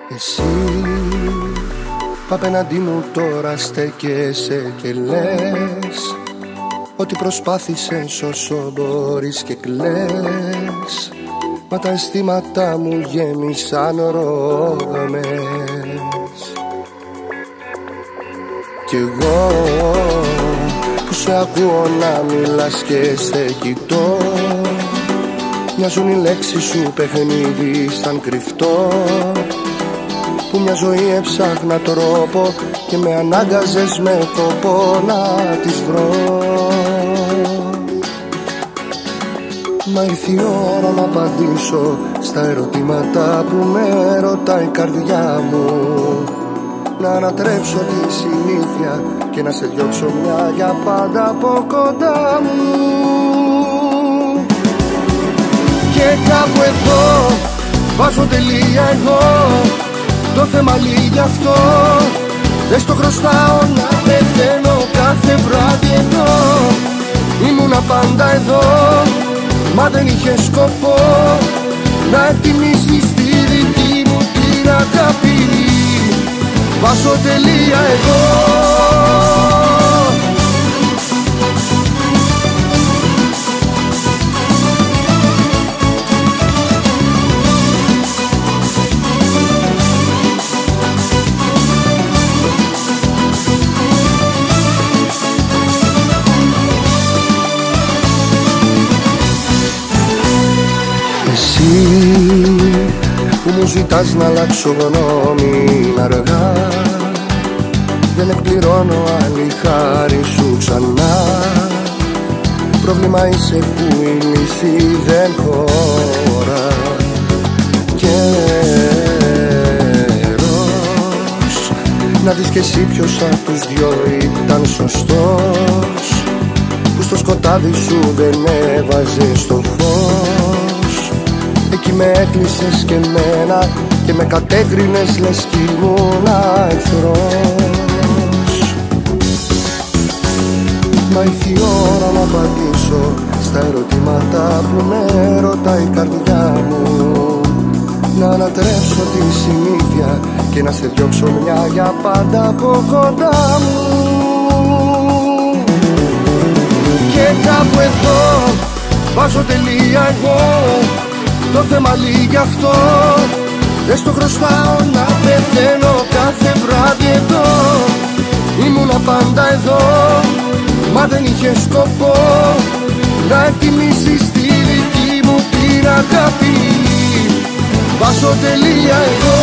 Εσύ απέναντί μου τώρα στέκεσαι και λες ότι προσπάθησες όσο μπορείς και κλαις, μα τα αισθήματά μου γέμισαν ρόδαμες. Κι εγώ που σε ακούω να μιλάς και σε κοιτώ, μοιάζουν οι λέξεις σου παιχνίδι σαν κρυφτό, που μια ζωή έψαχνα τρόπο και με ανάγκαζες με κόπο να τις βρω. Μα ήρθε η ώρα να απαντήσω στα ερωτήματα που με ρωτάει η καρδιά μου, να ανατρέψω τη συνήθεια και να σε διώξω μια για πάντα από κοντά μου. Και κάπου εδώ βάζω τελεία εγώ, το θέμα λύγει αυτό. Δεν στο χρωστάω να πεθαίνω κάθε βράδυ εδώ. Ήμουνα πάντα εδώ, μα δεν είχε σκοπό να εκτιμήσεις τη δική μου την αγάπη. Βάζω τελεία εγώ. Εσύ που μου ζητάς να αλλάξω γνώμη αργά, δεν εκπληρώνω άλλη χάρη σου ξανά. Πρόβλημα είσαι που η λύση δεν χωρά. Καιρός να δεις κι εσύ ποιος απ' τους δυο ήταν σωστός, που στο σκοτάδι σου δεν έβαζες το φως. Εκεί με έκλεισες και μένα και με κατέκρινες λες κι ήμουν εχθρός. Μα ήρθε η ώρα να απαντήσω στα ερωτήματα που με ρωτάει η καρδιά μου, να ανατρέψω τη συνήθεια και να σε διώξω μια για πάντα από κοντά μου. Και κάπου εδώ βάζω τελεία εγώ, το θέμα λύγει αυτό. Δεν στο χρωστάω να πεθαίνω κάθε βράδυ εδώ. Ήμουνα πάντα εδώ, μα δεν είχε σκοπό να εκτιμήσεις τη δική μου την αγάπη. Βάζω τελεία εγώ.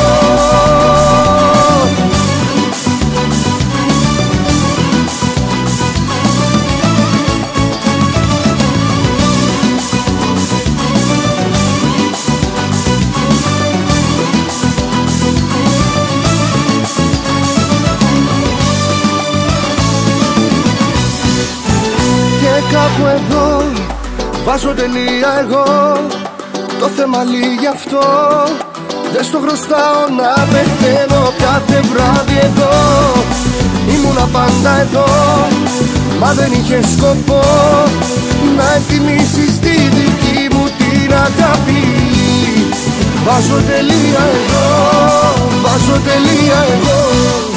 Κάπου εδώ βάζω τελεία εγώ, το θέμα λύγει αυτό. Δεν στο χρωστάω να πεθαίνω κάθε βράδυ εδώ. Ήμουνα πάντα εδώ, μα δεν είχε σκοπό να εκτιμήσεις τη δική μου την αγάπη. Βάζω τελεία εγώ, βάζω τελεία εγώ.